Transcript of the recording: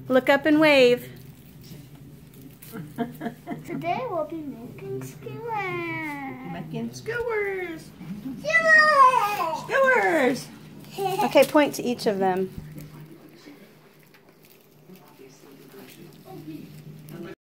Look up and wave. Today we'll be making skewers. Making skewers. Skewers! Skewers! Okay, point to each of them.